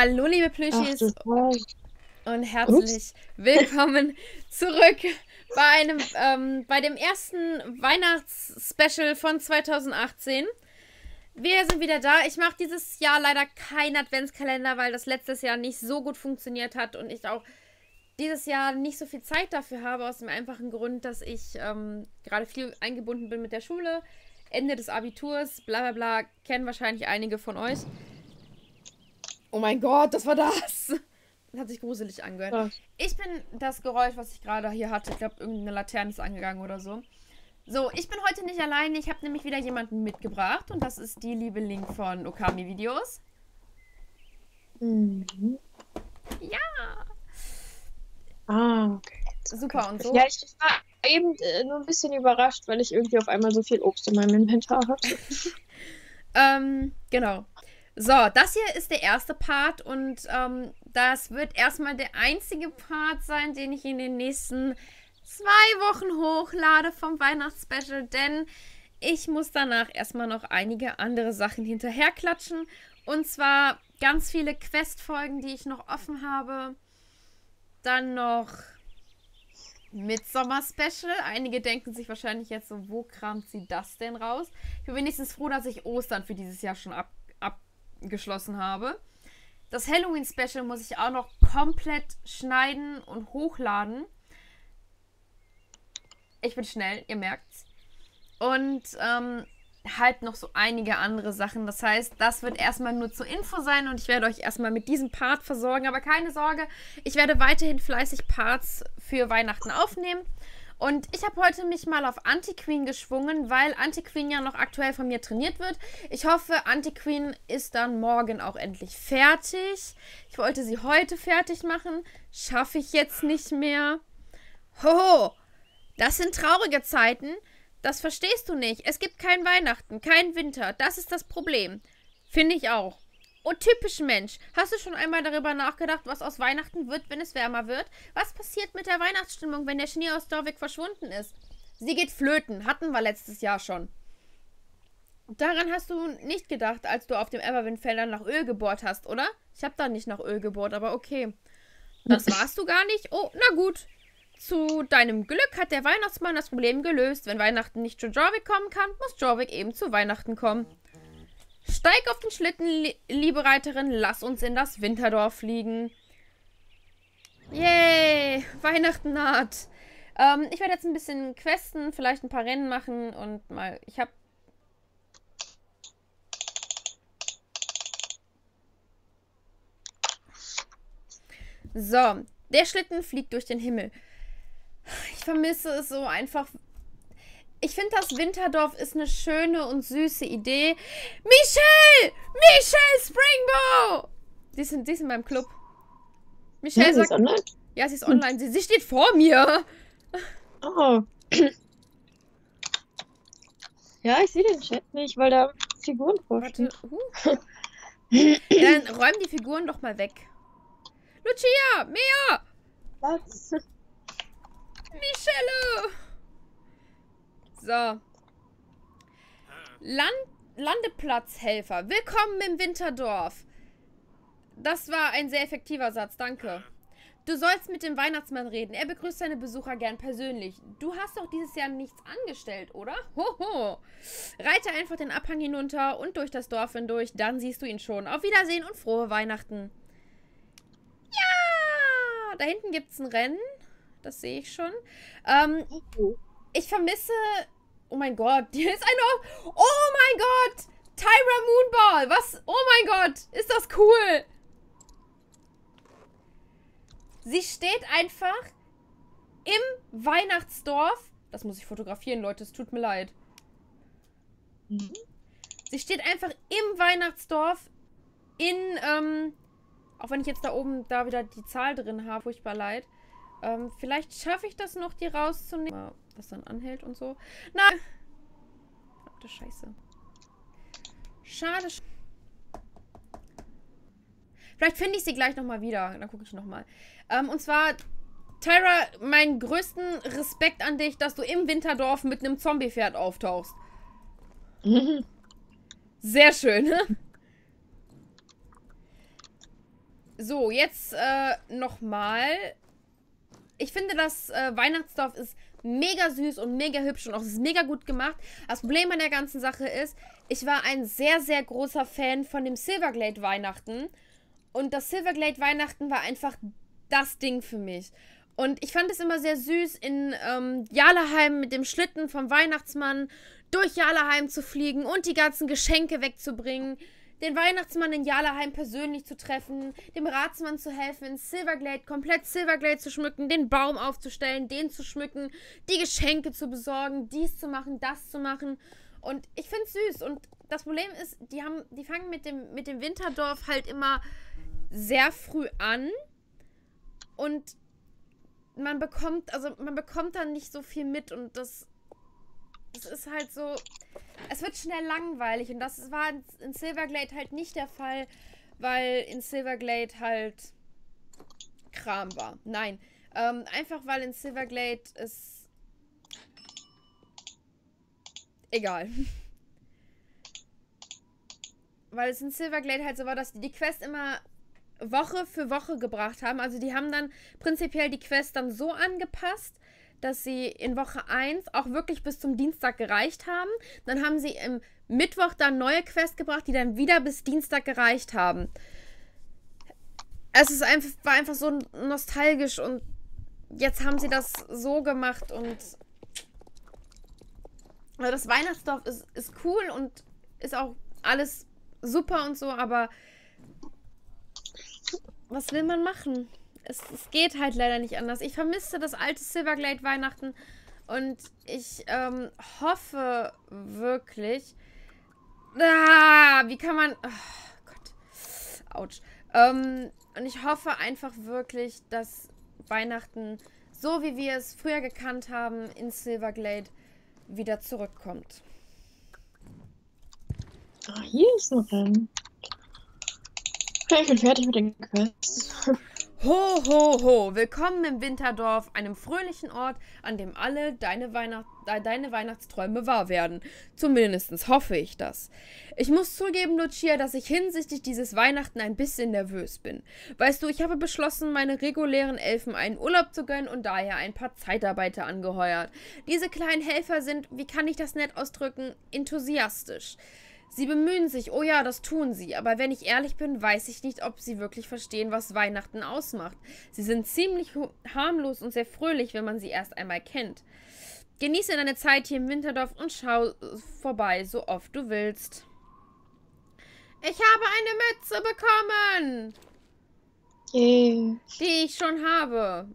Hallo, liebe Ach du Plüschis Scheiße. und Ups. herzlich willkommen zurück bei dem ersten Weihnachtsspecial von 2018. Wir sind wieder da. Ich mache dieses Jahr leider keinen Adventskalender, weil das letztes Jahr nicht so gut funktioniert hat und ich auch dieses Jahr nicht so viel Zeit dafür habe, aus dem einfachen Grund, dass ich gerade viel eingebunden bin mit der Schule. Ende des Abiturs, bla bla bla, kennen wahrscheinlich einige von euch. Oh mein Gott, das war das! Das hat sich gruselig angehört. Was? Ich bin das Geräusch, was ich gerade hier hatte. Ich glaube, irgendeine Laterne ist angegangen oder so. So, ich bin heute nicht alleine. Ich habe nämlich wieder jemanden mitgebracht. Und das ist die liebe Link von Okami Videos. Mhm. Ja! Ah, okay. Super und so. Ja, ich war eben nur ein bisschen überrascht, weil ich irgendwie auf einmal so viel Obst in meinem Inventar hatte. Genau. So, das hier ist der erste Part und das wird erstmal der einzige Part sein, den ich in den nächsten 2 Wochen hochlade vom Weihnachtsspecial, denn ich muss danach erstmal noch einige andere Sachen hinterherklatschen. Und zwar ganz viele Questfolgen, die ich noch offen habe. Dann noch Midsommar-Special. Einige denken sich wahrscheinlich jetzt so, wo kramt sie das denn raus? Ich bin wenigstens froh, dass ich Ostern für dieses Jahr schon abgeschlossen habe. Das Halloween-Special muss ich auch noch komplett schneiden und hochladen. Ich bin schnell, ihr merkt's. Und halt noch so einige andere Sachen. Das heißt, das wird erstmal nur zur Info sein und ich werde euch erstmal mit diesem Part versorgen. Aber keine Sorge, ich werde weiterhin fleißig Parts für Weihnachten aufnehmen. Und ich habe heute mich mal auf Anti-Queen geschwungen, weil Anti-Queen ja noch aktuell von mir trainiert wird. Ich hoffe, Anti-Queen ist dann morgen auch endlich fertig. Ich wollte sie heute fertig machen. Schaffe ich jetzt nicht mehr. Hoho, das sind traurige Zeiten. Das verstehst du nicht. Es gibt kein Weihnachten, kein Winter. Das ist das Problem. Finde ich auch. Und typisch Mensch. Hast du schon einmal darüber nachgedacht, was aus Weihnachten wird, wenn es wärmer wird? Was passiert mit der Weihnachtsstimmung, wenn der Schnee aus Dorvik verschwunden ist? Sie geht flöten. Hatten wir letztes Jahr schon. Daran hast du nicht gedacht, als du auf dem Everwind-Feldern nach Öl gebohrt hast, oder? Ich habe da nicht nach Öl gebohrt, aber okay. Das warst du gar nicht? Oh, na gut. Zu deinem Glück hat der Weihnachtsmann das Problem gelöst. Wenn Weihnachten nicht zu Jorvik kommen kann, muss Jorvik eben zu Weihnachten kommen. Steig auf den Schlitten, liebe Reiterin, lass uns in das Winterdorf fliegen. Yay, Weihnachten naht. Ich werde jetzt ein bisschen questen, vielleicht ein paar Rennen machen und mal, So, der Schlitten fliegt durch den Himmel. Ich vermisse es so einfach. Ich finde, das Winterdorf ist eine schöne und süße Idee. Michelle! Michelle Springbow! Sie ist in meinem Club. Michelle Ja, sie ist sagt... online? Ja, sie ist online. Sie steht vor mir. Oh. Ja, ich sehe den Chat nicht, weil da Figuren Warte. vorstehen. Ja, dann räum die Figuren doch mal weg. Lucia! Mehr! Was? Michelle! So. Landeplatzhelfer. Willkommen im Winterdorf. Das war ein sehr effektiver Satz, danke. Du sollst mit dem Weihnachtsmann reden. Er begrüßt seine Besucher gern persönlich. Du hast doch dieses Jahr nichts angestellt, oder? Hoho. Reite einfach den Abhang hinunter und durch das Dorf hindurch. Dann siehst du ihn schon. Auf Wiedersehen und frohe Weihnachten. Ja! Da hinten gibt's ein Rennen. Das sehe ich schon. Ich vermisse... Oh mein Gott, hier ist eine... Oh mein Gott! Tyra Moonball! Was? Oh mein Gott! Ist das cool! Sie steht einfach im Weihnachtsdorf. Das muss ich fotografieren, Leute. Es tut mir leid. Sie steht einfach im Weihnachtsdorf auch wenn ich jetzt da oben da wieder die Zahl drin habe, furchtbar leid. Vielleicht schaffe ich das noch, die rauszunehmen. Was dann anhält und so. Nein! Verdammte Scheiße. Schade. Vielleicht finde ich sie gleich nochmal wieder. Dann gucke ich nochmal. Und zwar, Tyra, meinen größten Respekt an dich, dass du im Winterdorf mit einem Zombie-Pferd auftauchst. Sehr schön. So, jetzt nochmal. Ich finde, das Weihnachtsdorf ist mega süß und mega hübsch und auch ist mega gut gemacht. Das Problem an der ganzen Sache ist, ich war ein sehr, sehr großer Fan von dem Silverglade Weihnachten. Und das Silverglade Weihnachten war einfach das Ding für mich. Und ich fand es immer sehr süß, in Jarlaheim mit dem Schlitten vom Weihnachtsmann durch Jarlaheim zu fliegen und die ganzen Geschenke wegzubringen. Den Weihnachtsmann in Jarlaheim persönlich zu treffen, dem Ratsmann zu helfen, in Silverglade, komplett Silverglade zu schmücken, den Baum aufzustellen, den zu schmücken, die Geschenke zu besorgen, dies zu machen, das zu machen. Und ich finde es süß. Und das Problem ist, die fangen mit dem Winterdorf halt immer sehr früh an. Und man bekommt dann nicht so viel mit. Und das ist halt so, es wird schnell langweilig und das war in Silverglade halt nicht der Fall, weil in Silverglade halt Kram war. Nein, einfach weil in Silverglade es egal. Weil es in Silverglade halt so war, dass die Quest immer Woche für Woche gebracht haben. Also die haben dann prinzipiell die Quest dann so angepasst, dass sie in Woche 1 auch wirklich bis zum Dienstag gereicht haben. Dann haben sie im Mittwoch dann neue Quests gebracht, die dann wieder bis Dienstag gereicht haben. War einfach so nostalgisch und jetzt haben sie das so gemacht und also das Weihnachtsdorf ist cool und ist auch alles super und so, aber was will man machen? Es geht halt leider nicht anders. Ich vermisse das alte Silverglade Weihnachten und ich hoffe wirklich. Wie kann man. Oh Gott. Autsch. Und ich hoffe einfach wirklich, dass Weihnachten, so wie wir es früher gekannt haben, in Silverglade wieder zurückkommt. Ah, hier ist noch ein. Okay, ich bin fertig mit den Quests. Ho, ho, ho! Willkommen im Winterdorf, einem fröhlichen Ort, an dem alle deine Weihnachtsträume wahr werden. Zumindest hoffe ich das. Ich muss zugeben, Lucia, dass ich hinsichtlich dieses Weihnachten ein bisschen nervös bin. Weißt du, ich habe beschlossen, meine regulären Elfen einen Urlaub zu gönnen und daher ein paar Zeitarbeiter angeheuert. Diese kleinen Helfer sind, wie kann ich das nett ausdrücken, enthusiastisch. Sie bemühen sich, oh ja, das tun sie, aber wenn ich ehrlich bin, weiß ich nicht, ob sie wirklich verstehen, was Weihnachten ausmacht. Sie sind ziemlich harmlos und sehr fröhlich, wenn man sie erst einmal kennt. Genieße deine Zeit hier im Winterdorf und schau vorbei, so oft du willst. Ich habe eine Mütze bekommen! Yeah. Die ich schon habe.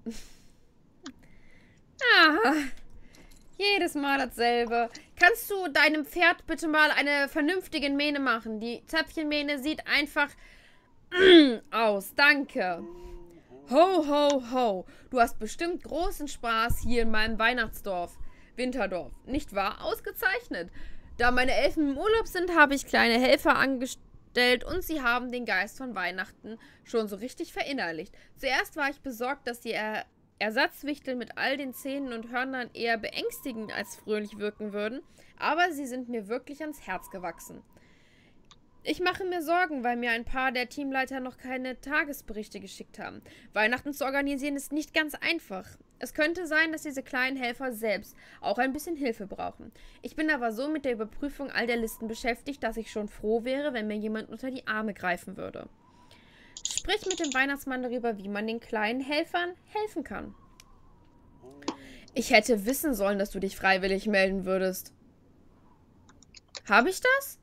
Jedes Mal dasselbe. Kannst du deinem Pferd bitte mal eine vernünftige Mähne machen? Die Zäpfchenmähne sieht einfach aus. Danke. Ho, ho, ho. Du hast bestimmt großen Spaß hier in meinem Weihnachtsdorf. Winterdorf. Nicht wahr? Ausgezeichnet. Da meine Elfen im Urlaub sind, habe ich kleine Helfer angestellt und sie haben den Geist von Weihnachten schon so richtig verinnerlicht. Zuerst war ich besorgt, dass die Ersatzwichtel mit all den Zähnen und Hörnern eher beängstigend als fröhlich wirken würden, aber sie sind mir wirklich ans Herz gewachsen. Ich mache mir Sorgen, weil mir ein paar der Teamleiter noch keine Tagesberichte geschickt haben. Weihnachten zu organisieren ist nicht ganz einfach. Es könnte sein, dass diese kleinen Helfer selbst auch ein bisschen Hilfe brauchen. Ich bin aber so mit der Überprüfung all der Listen beschäftigt, dass ich schon froh wäre, wenn mir jemand unter die Arme greifen würde. Sprich mit dem Weihnachtsmann darüber, wie man den kleinen Helfern helfen kann. Ich hätte wissen sollen, dass du dich freiwillig melden würdest. Habe ich das?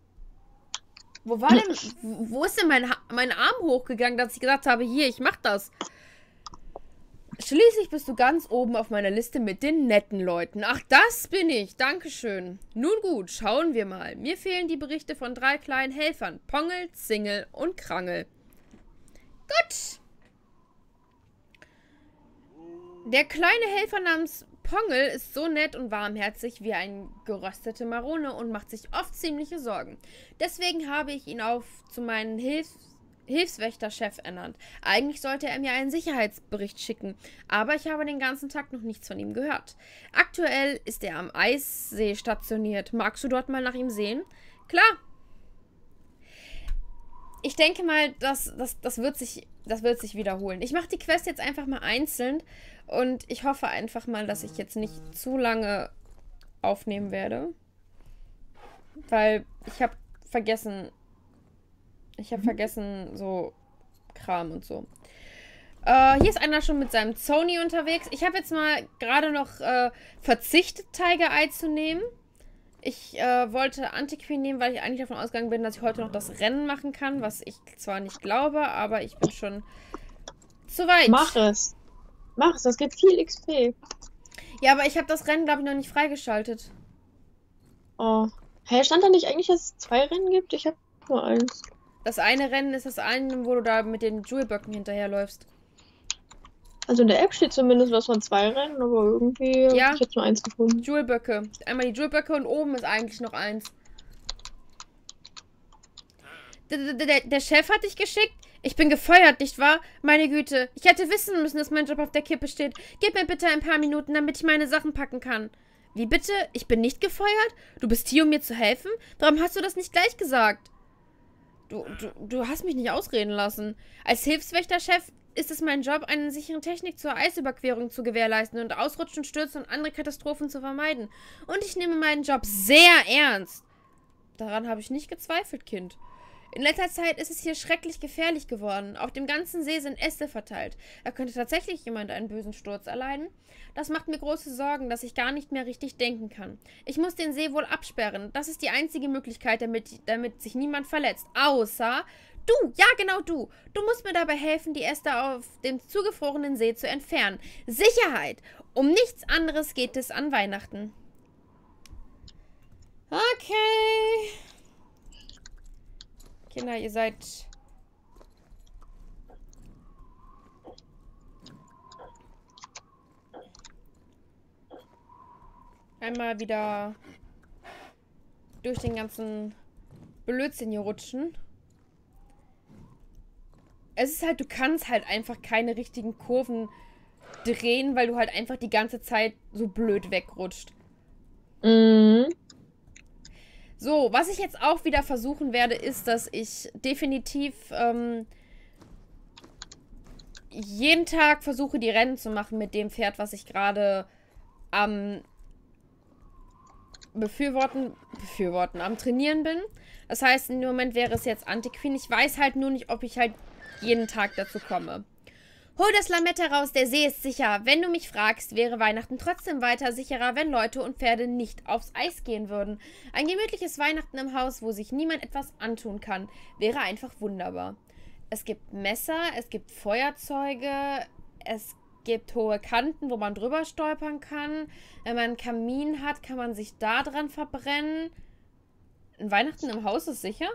Wo ist denn mein Arm hochgegangen, dass ich gesagt habe, hier, ich mach das? Schließlich bist du ganz oben auf meiner Liste mit den netten Leuten. Ach, das bin ich. Dankeschön. Nun gut, schauen wir mal. Mir fehlen die Berichte von 3 kleinen Helfern. Pongel, Zingel und Krangel. Gut. Der kleine Helfer namens Pongel ist so nett und warmherzig wie eine geröstete Marone und macht sich oft ziemliche Sorgen. Deswegen habe ich ihn zu meinem Hilfswächterchef ernannt. Eigentlich sollte er mir einen Sicherheitsbericht schicken, aber ich habe den ganzen Tag noch nichts von ihm gehört. Aktuell ist er am Eissee stationiert. Magst du dort mal nach ihm sehen? Klar. ich denke mal, das wird sich wiederholen. Ich mache die Quest jetzt einfach mal einzeln und ich hoffe einfach mal, dass ich jetzt nicht zu lange aufnehmen werde. Weil ich habe vergessen, so Kram und so. Hier ist einer schon mit seinem Sony unterwegs. Ich habe jetzt mal gerade noch verzichtet, Tiger Eye zu nehmen. Ich wollte Antiquin nehmen, weil ich eigentlich davon ausgegangen bin, dass ich heute noch das Rennen machen kann, was ich zwar nicht glaube, aber ich bin schon zu weit. Mach es. Mach es, das gibt viel XP. Ja, aber ich habe das Rennen, glaube ich, noch nicht freigeschaltet. Oh. Hä, stand da nicht eigentlich, dass es 2 Rennen gibt? Ich habe nur 1. Das eine Rennen ist das eine, wo du da mit den Jewelböcken hinterherläufst. Also in der App steht zumindest was von 2 Rennen, aber irgendwie habe ich jetzt nur 1 gefunden. Jewelböcke. Einmal die Jewelböcke und oben ist eigentlich noch 1. Der Chef hat dich geschickt? Ich bin gefeuert, nicht wahr? Meine Güte, ich hätte wissen müssen, dass mein Job auf der Kippe steht. Gib mir bitte ein paar Minuten, damit ich meine Sachen packen kann. Wie bitte? Ich bin nicht gefeuert? Du bist hier, um mir zu helfen? Warum hast du das nicht gleich gesagt? Du hast mich nicht ausreden lassen. Als Hilfswächterchef ist es mein Job, eine sichere Technik zur Eisüberquerung zu gewährleisten und Ausrutschen, Stürze und andere Katastrophen zu vermeiden. Und ich nehme meinen Job sehr ernst. Daran habe ich nicht gezweifelt, Kind. In letzter Zeit ist es hier schrecklich gefährlich geworden. Auf dem ganzen See sind Äste verteilt. Da könnte tatsächlich jemand einen bösen Sturz erleiden. Das macht mir große Sorgen, dass ich gar nicht mehr richtig denken kann. Ich muss den See wohl absperren. Das ist die einzige Möglichkeit, damit sich niemand verletzt. Außer du, ja genau du. Du musst mir dabei helfen, die Äste auf dem zugefrorenen See zu entfernen. Sicherheit! Um nichts anderes geht es an Weihnachten. Okay. Kinder, ihr seid... einmal wieder durch den ganzen Blödsinn hier rutschen. Es ist halt, du kannst halt einfach keine richtigen Kurven drehen, weil du halt einfach die ganze Zeit so blöd wegrutscht. Mhm. So, was ich jetzt auch wieder versuchen werde, ist, dass ich definitiv jeden Tag versuche, die Rennen zu machen mit dem Pferd, was ich gerade am am Trainieren bin. Das heißt, im Moment wäre es jetzt Antiquin. Ich weiß halt nur nicht, ob ich halt jeden Tag dazu komme. Hol das Lametta raus, der See ist sicher. Wenn du mich fragst, wäre Weihnachten trotzdem weiter sicherer, wenn Leute und Pferde nicht aufs Eis gehen würden. Ein gemütliches Weihnachten im Haus, wo sich niemand etwas antun kann, wäre einfach wunderbar. Es gibt Messer, es gibt Feuerzeuge, es gibt hohe Kanten, wo man drüber stolpern kann. Wenn man einen Kamin hat, kann man sich da dran verbrennen. Ein Weihnachten im Haus ist sicher?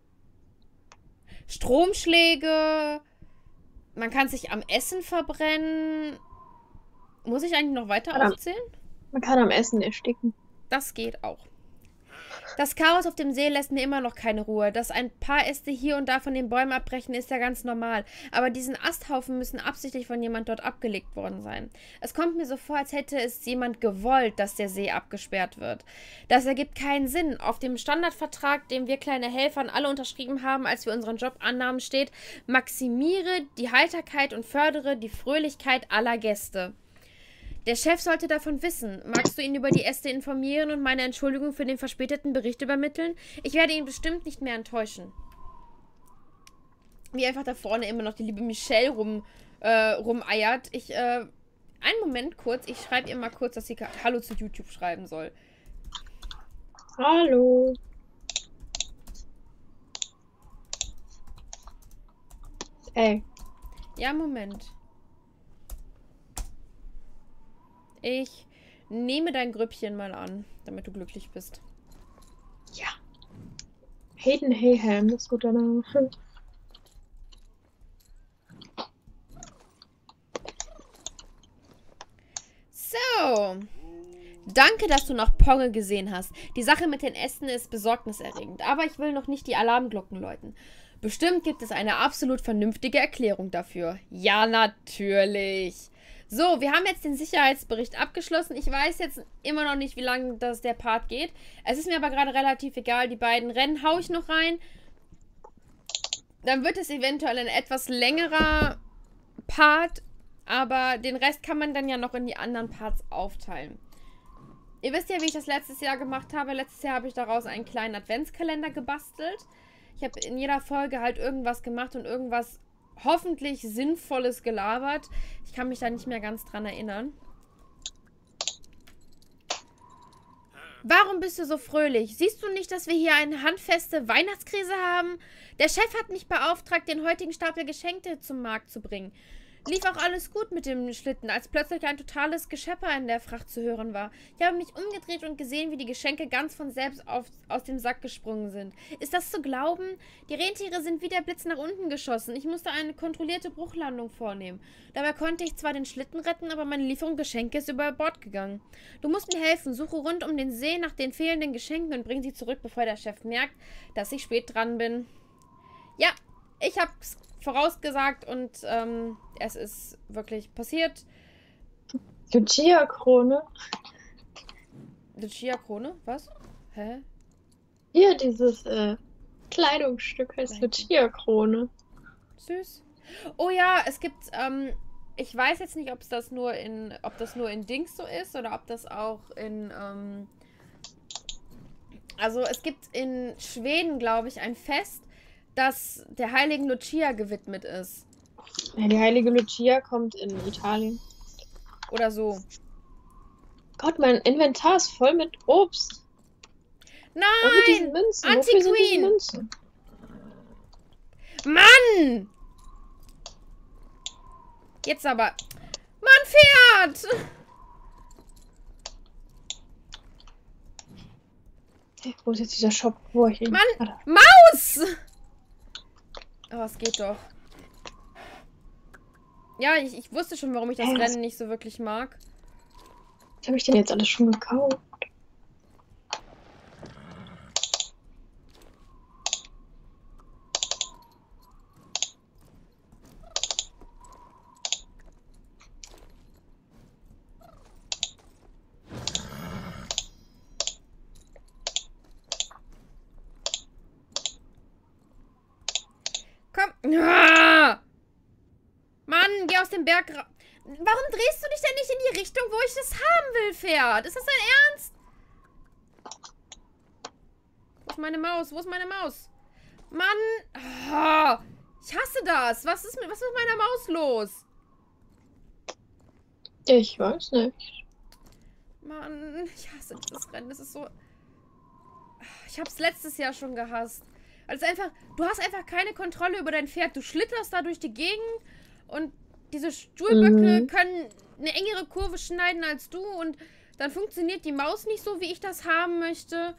Stromschläge... Man kann sich am Essen verbrennen. Muss ich eigentlich noch weiter aufzählen? Man kann am Essen ersticken. Das geht auch. Das Chaos auf dem See lässt mir immer noch keine Ruhe. Dass ein paar Äste hier und da von den Bäumen abbrechen, ist ja ganz normal. Aber diesen Asthaufen müssen absichtlich von jemand dort abgelegt worden sein. Es kommt mir so vor, als hätte es jemand gewollt, dass der See abgesperrt wird. Das ergibt keinen Sinn. Auf dem Standardvertrag, den wir kleine Helfern alle unterschrieben haben, als wir unseren Job annahmen, steht: Maximiere die Heiterkeit und fördere die Fröhlichkeit aller Gäste. Der Chef sollte davon wissen. Magst du ihn über die Äste informieren und meine Entschuldigung für den verspäteten Bericht übermitteln? Ich werde ihn bestimmt nicht mehr enttäuschen. Wie einfach da vorne immer noch die liebe Michelle rumeiert. Einen Moment kurz. Ich schreibe ihr mal kurz, dass sie Hallo zu YouTube schreiben soll. Hallo. Ey. Ja, Moment. Ich nehme dein Grüppchen mal an, damit du glücklich bist. Ja. Hayden Hayham, das ist guter Name. So. Danke, dass du noch Ponge gesehen hast. Die Sache mit den Ästen ist besorgniserregend, aber ich will noch nicht die Alarmglocken läuten. Bestimmt gibt es eine absolut vernünftige Erklärung dafür. Ja, natürlich. So, wir haben jetzt den Sicherheitsbericht abgeschlossen. Ich weiß jetzt immer noch nicht, wie lange der Part geht. Es ist mir aber gerade relativ egal. Die beiden Rennen haue ich noch rein. Dann wird es eventuell ein etwas längerer Part, aber den Rest kann man dann ja noch in die anderen Parts aufteilen. Ihr wisst ja, wie ich das letztes Jahr gemacht habe. Letztes Jahr habe ich daraus einen kleinen Adventskalender gebastelt. Ich habe in jeder Folge halt irgendwas gemacht und irgendwas hoffentlich Sinnvolles gelabert. Ich kann mich da nicht mehr ganz dran erinnern. Warum bist du so fröhlich? Siehst du nicht, dass wir hier eine handfeste Weihnachtskrise haben? Der Chef hat mich beauftragt, den heutigen Stapel Geschenke zum Markt zu bringen. Lief auch alles gut mit dem Schlitten, als plötzlich ein totales Geschepper in der Fracht zu hören war. Ich habe mich umgedreht und gesehen, wie die Geschenke ganz von selbst aus dem Sack gesprungen sind. Ist das zu glauben? Die Rentiere sind wie der Blitz nach unten geschossen. Ich musste eine kontrollierte Bruchlandung vornehmen. Dabei konnte ich zwar den Schlitten retten, aber meine Lieferung Geschenke ist über Bord gegangen. Du musst mir helfen. Suche rund um den See nach den fehlenden Geschenken und bring sie zurück, bevor der Chef merkt, dass ich spät dran bin. Ja, ich hab's vorausgesagt und es ist wirklich passiert. Lucia-Krone. Lucia-Krone? Was? Hä? Hier, dieses Kleidungsstück heißt Lucia-Krone. Süß. Oh ja, es gibt, ich weiß jetzt nicht, ob das nur in Dings so ist oder ob das auch in, also es gibt in Schweden, glaube ich, ein Fest, das der heiligen Lucia gewidmet ist. Ja, die heilige Lucia kommt in Italien. Oder so. Gott, mein Inventar ist voll mit Obst. Nein! Und mit diesen Münzen. Wofür sind diese Münzen? Mann! Jetzt aber. Mann, Pferd! Hey, wo ist jetzt dieser Shop? Wo ich ihn... Mann! Maus! Oh, es geht doch. Ja, ich wusste schon, warum ich das Rennen nicht so wirklich mag. Was habe ich denn jetzt alles schon gekauft? Komm. Ah! Mann, geh aus dem Berg raus. Warum drehst du dich denn nicht in die Richtung, wo ich das haben will, Pferd? Ist das dein Ernst? Wo ist meine Maus? Wo ist meine Maus? Mann. Oh, ich hasse das. Was ist mit meiner Maus los? Ich weiß nicht. Mann, ich hasse dieses Rennen. Das ist so... Ich hab's letztes Jahr schon gehasst. Also einfach, du hast einfach keine Kontrolle über dein Pferd. Du schlitterst da durch die Gegend und diese Stuhlböcke können eine engere Kurve schneiden als du und dann funktioniert die Maus nicht so, wie ich das haben möchte.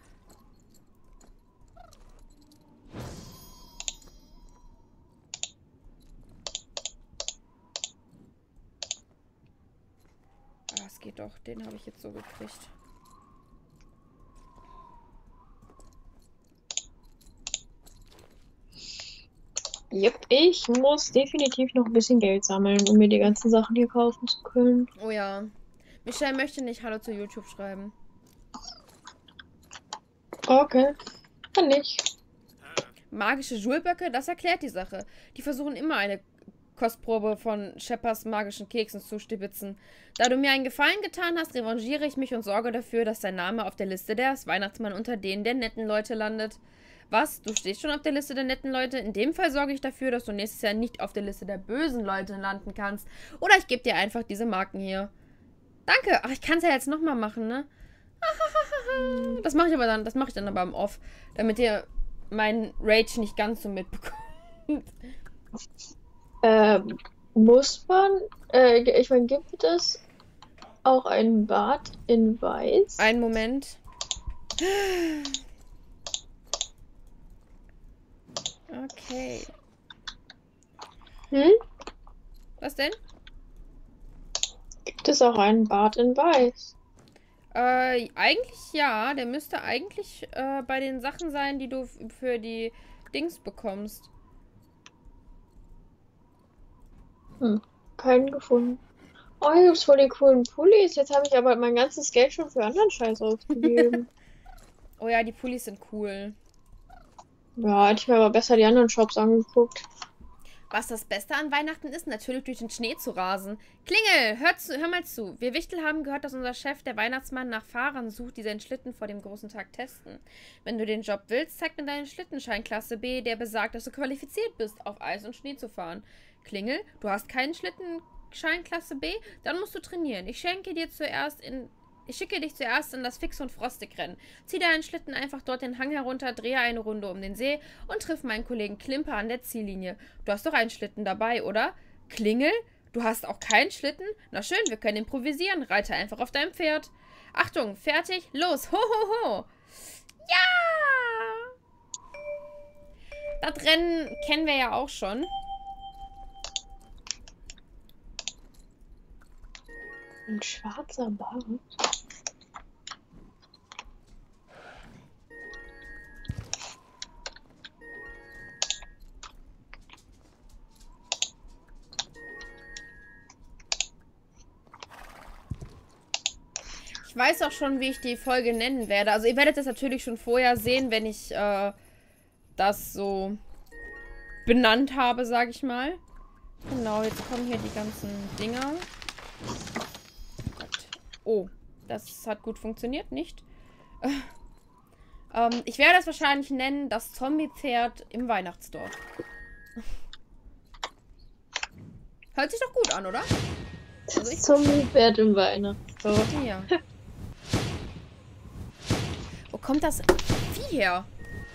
Ah, es geht doch. Den habe ich jetzt so gekriegt. Jupp, ich muss definitiv noch ein bisschen Geld sammeln, um mir die ganzen Sachen hier kaufen zu können. Oh ja. Michelle möchte nicht Hallo zu YouTube schreiben. Okay, kann nicht. Magische Schulböcke, das erklärt die Sache. Die versuchen immer eine Kostprobe von Sheppers magischen Keksen zu stibitzen. Da du mir einen Gefallen getan hast, revanchiere ich mich und sorge dafür, dass dein Name auf der Liste des Weihnachtsmann unter denen der netten Leute landet. Was? Du stehst schon auf der Liste der netten Leute? In dem Fall sorge ich dafür, dass du nächstes Jahr nicht auf der Liste der bösen Leute landen kannst. Oder ich gebe dir einfach diese Marken hier. Danke. Ach, ich kann es ja jetzt nochmal machen, ne? Das mache ich dann aber im Off, damit ihr meinen Rage nicht ganz so mitbekommt. Muss man, ich meine, gibt es auch ein Bad in Weiß? Einen Moment. Okay. Was denn? Gibt es auch einen Bart in Weiß? Eigentlich ja. Der müsste eigentlich bei den Sachen sein, die du für die Dings bekommst. Keinen gefunden. Oh, hier gibt's voll die coolen Pullis. Jetzt habe ich aber mein ganzes Geld schon für anderen Scheiß ausgegeben. Oh ja, die Pullis sind cool. Ja, hätte ich mir aber besser die anderen Shops angeguckt. Was das Beste an Weihnachten ist, natürlich durch den Schnee zu rasen. Klingel, hör mal zu. Wir Wichtel haben gehört, dass unser Chef, der Weihnachtsmann, nach Fahrern sucht, die seinen Schlitten vor dem großen Tag testen. Wenn du den Job willst, zeig mir deinen Schlittenschein Klasse B, der besagt, dass du qualifiziert bist, auf Eis und Schnee zu fahren. Klingel, du hast keinen Schlittenschein Klasse B? Dann musst du trainieren. Ich schicke dich zuerst in das Fix- und Frostig-Rennen. Zieh deinen Schlitten einfach dort den Hang herunter, drehe eine Runde um den See und triff meinen Kollegen Klimper an der Ziellinie. Du hast doch einen Schlitten dabei, oder? Klingel? Du hast auch keinen Schlitten? Na schön, wir können improvisieren. Reite einfach auf deinem Pferd. Achtung, fertig, los, ho, ho, ho. Ja! Das Rennen kennen wir ja auch schon. Ein schwarzer Bart. Ich weiß auch schon, wie ich die Folge nennen werde. Also ihr werdet das natürlich schon vorher sehen, wenn ich das so benannt habe, sage ich mal. Genau, jetzt kommen hier die ganzen Dinger. Oh, das hat gut funktioniert, nicht? Ich werde es wahrscheinlich nennen, das Zombie-Pferd im Weihnachtsdorf. Hört sich doch gut an, oder? Das Zombie-Pferd im Weihnachtsdorf. Ja. Wo kommt das Vieh her?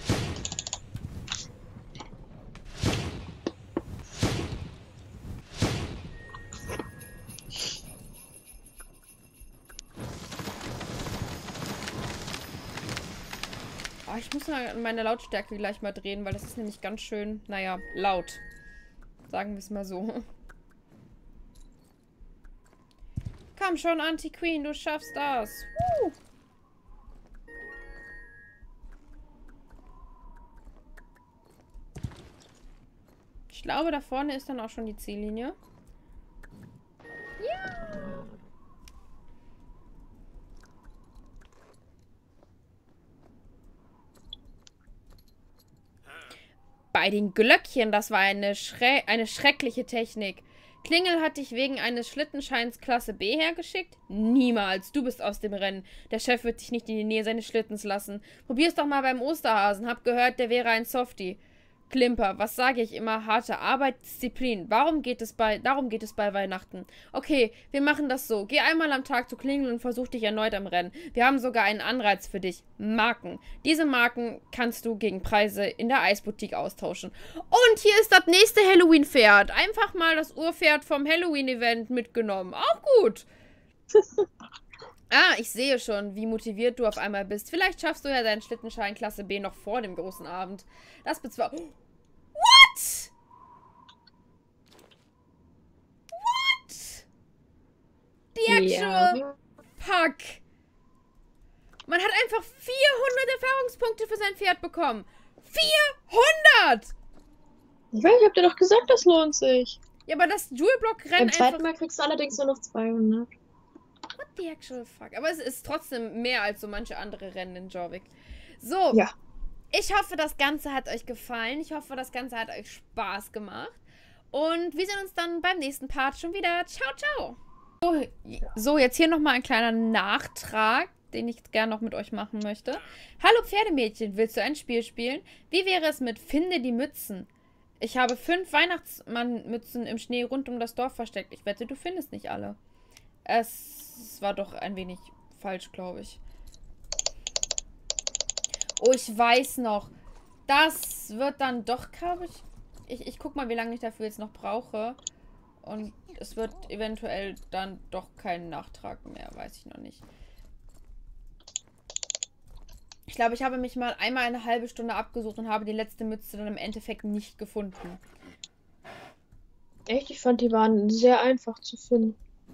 Oh, ich muss meine Lautstärke gleich mal drehen, weil das ist nämlich ganz schön, naja, laut. Sagen wir es mal so. Komm schon, Anti-Queen, du schaffst das. Ich glaube, da vorne ist dann auch schon die Ziellinie. Ja! Bei den Glöckchen, das war eine schreckliche Technik. Klingel hat dich wegen eines Schlittenscheins Klasse B hergeschickt? Niemals, du bist aus dem Rennen. Der Chef wird dich nicht in die Nähe seines Schlittens lassen. Probier's doch mal beim Osterhasen. Hab gehört, der wäre ein Softie. Klimper, was sage ich immer? Harte Arbeit, Disziplin. Darum geht es bei Weihnachten. Okay, wir machen das so. Geh einmal am Tag zu Klingeln und versuch dich erneut am Rennen. Wir haben sogar einen Anreiz für dich. Marken. Diese Marken kannst du gegen Preise in der Eisboutique austauschen. Und hier ist das nächste Halloween-Pferd. Einfach mal das Urpferd vom Halloween-Event mitgenommen. Auch gut. Ah, ich sehe schon, wie motiviert du auf einmal bist. Vielleicht schaffst du ja deinen Schlittenschein Klasse B noch vor dem großen Abend. Das bezweifle... What? What? The actual fuck. Man hat einfach 400 Erfahrungspunkte für sein Pferd bekommen. 400! Ich weiß, ich hab dir doch gesagt, das lohnt sich. Ja, aber das Jewelblock-Rennen Beim zweiten Mal kriegst du allerdings nur noch 200. What the actual fuck? Aber es ist trotzdem mehr als so manche andere Rennen in Jorvik. So. Ja. Ich hoffe, das Ganze hat euch gefallen. Ich hoffe, das Ganze hat euch Spaß gemacht. Und wir sehen uns dann beim nächsten Part schon wieder. Ciao, ciao. So, jetzt hier nochmal ein kleiner Nachtrag, den ich gerne noch mit euch machen möchte. Hallo Pferdemädchen, willst du ein Spiel spielen? Wie wäre es mit Finde die Mützen? Ich habe 5 Weihnachtsmannmützen im Schnee rund um das Dorf versteckt. Ich wette, du findest nicht alle. Es war doch ein wenig falsch, glaube ich. Oh, ich weiß noch. Das wird dann doch, glaube ich... Ich guck mal, wie lange ich dafür jetzt noch brauche. Und es wird eventuell dann doch keinen Nachtrag mehr. Weiß ich noch nicht. Ich glaube, ich habe mich mal einmal eine halbe Stunde abgesucht und habe die letzte Mütze dann im Endeffekt nicht gefunden. Echt? Ich fand, die waren sehr einfach zu finden.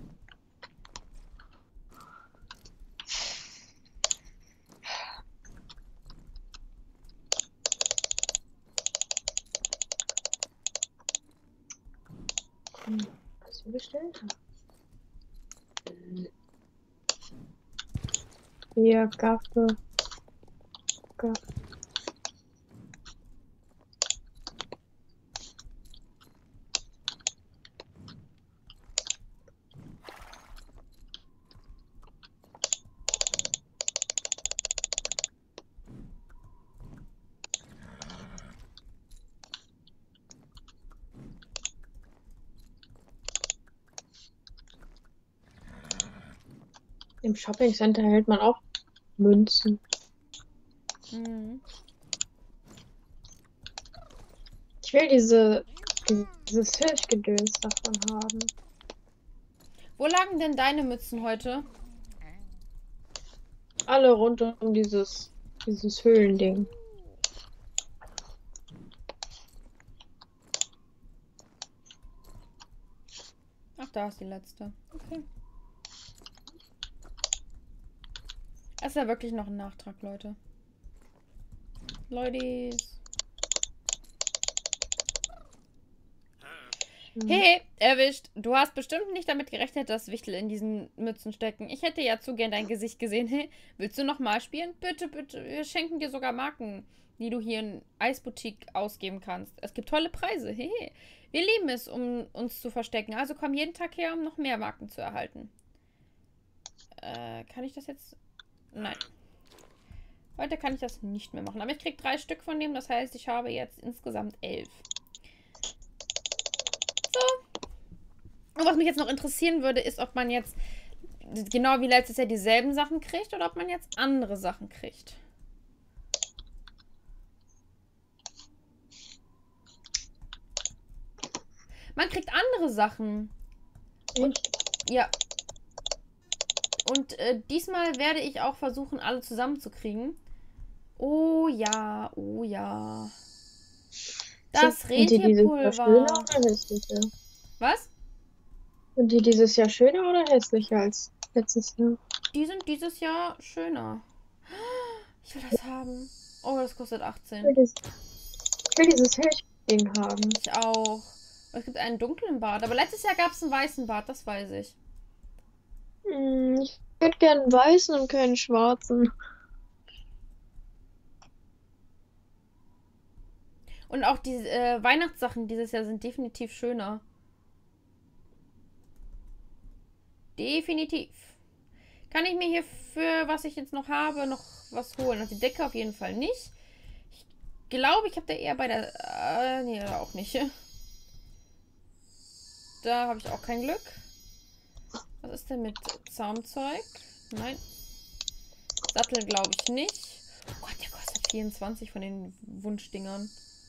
Was du bestellt hast. Hier, Kaffee. Im Shopping Center hält man auch Münzen. Mhm. Ich will dieses Hirschgedöns davon haben. Wo lagen denn deine Mützen heute? Alle rund um dieses Höhlending. Ach, da ist die letzte. Okay. Das ist ja wirklich noch ein Nachtrag, Leute. Leutis. Hey, erwischt. Du hast bestimmt nicht damit gerechnet, dass Wichtel in diesen Mützen stecken. Ich hätte ja zu gern dein Gesicht gesehen. Hey, willst du nochmal spielen? Bitte, bitte. Wir schenken dir sogar Marken, die du hier in Eisboutique ausgeben kannst. Es gibt tolle Preise. Hey, wir lieben es, um uns zu verstecken. Also komm jeden Tag her, um noch mehr Marken zu erhalten. Kann ich das jetzt? Nein. Heute kann ich das nicht mehr machen. Aber ich krieg 3 Stück von dem. Das heißt, ich habe jetzt insgesamt 11. Und was mich jetzt noch interessieren würde, ist, ob man jetzt genau wie letztes Jahr dieselben Sachen kriegt oder ob man jetzt andere Sachen kriegt. Man kriegt andere Sachen. Und ja. Und diesmal werde ich auch versuchen, alle zusammenzukriegen. Oh ja, oh ja. Das Rentierpulver. Was? Sind die dieses Jahr schöner oder hässlicher als letztes Jahr? Die sind dieses Jahr schöner. Ich will das haben. Oh, das kostet 18. Ich will dieses Hirschding haben. Ich auch. Es gibt einen dunklen Bart. Aber letztes Jahr gab es einen weißen Bart, das weiß ich. Ich hätte gern einen weißen und keinen schwarzen. Und auch die Weihnachtssachen dieses Jahr sind definitiv schöner. Definitiv. Kann ich mir hier für, was ich jetzt noch habe, noch was holen? Also die Decke auf jeden Fall nicht. Ich glaube, ich habe da eher bei der... nee, auch nicht. Da habe ich auch kein Glück. Was ist denn mit Zaumzeug? Nein. Sattel glaube ich nicht. Oh Gott, der kostet 24 von den Wunschdingern.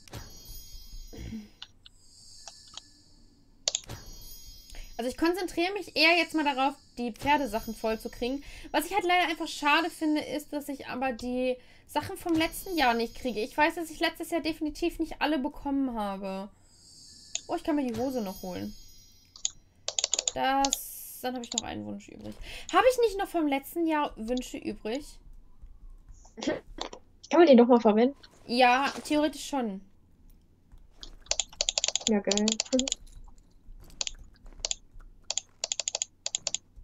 Also ich konzentriere mich eher jetzt mal darauf, die Pferdesachen voll zu kriegen. Was ich halt leider einfach schade finde, ist, dass ich aber die Sachen vom letzten Jahr nicht kriege. Ich weiß, dass ich letztes Jahr definitiv nicht alle bekommen habe. Oh, ich kann mir die Hose noch holen. Dann habe ich noch einen Wunsch übrig. Habe ich nicht noch vom letzten Jahr Wünsche übrig? Kann man die nochmal verwenden? Ja, theoretisch schon. Ja, geil.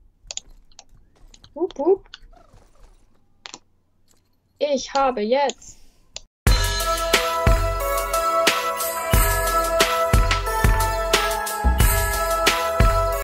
Wup, wup. Ich habe jetzt